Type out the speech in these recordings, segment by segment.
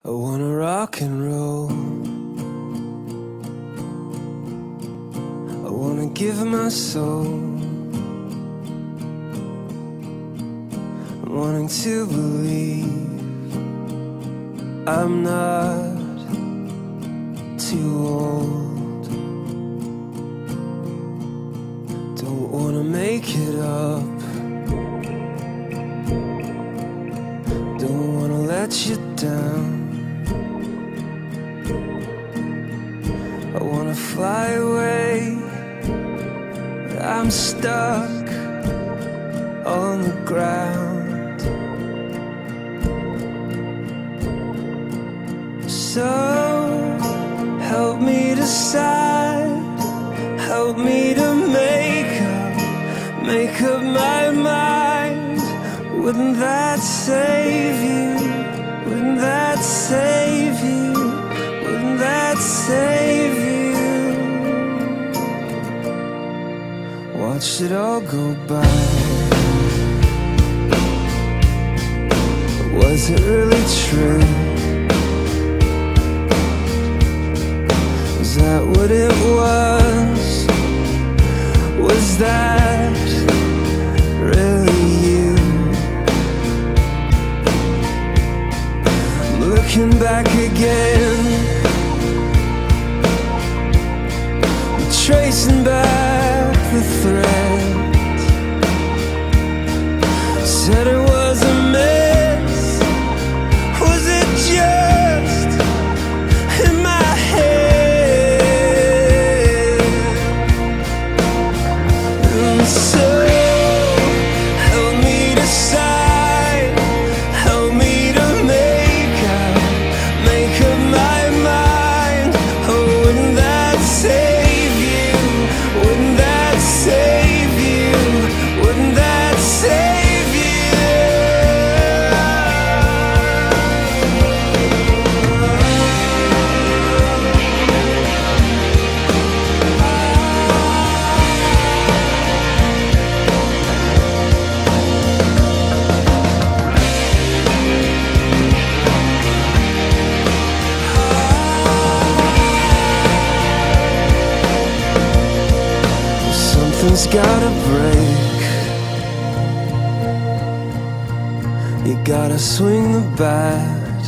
I wanna rock and roll. I wanna give my soul. I'm wanting to believe I'm not too old. Don't wanna make it up. Don't wanna let you down. I wanna fly away, but I'm stuck on the ground. So help me decide, help me to make up my mind. Wouldn't that save you? Wouldn't that save you? Wouldn't that save you? Watch it all go by. Was it really true? Was that what it was? Was that really you? I'm looking back again, I'm tracing back the thread. Said it was a mess. Was it just in my head? And so help me decide, help me to make up my mind. Oh, wouldn't that save you? Wouldn't that save you? Wouldn't that save you? Something's gotta break. You gotta swing the bat.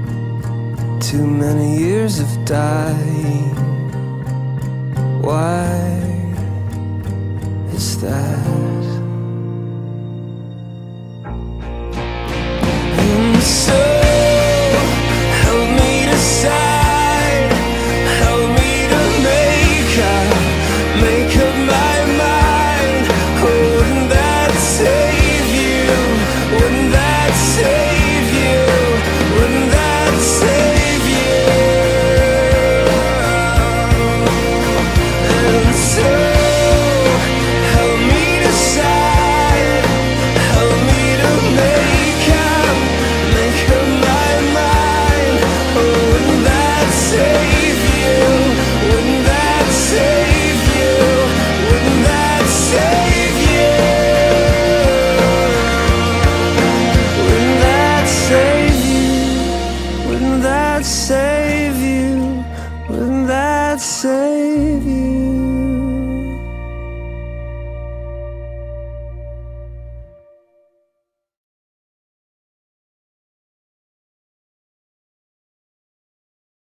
Too many years of dying. Why?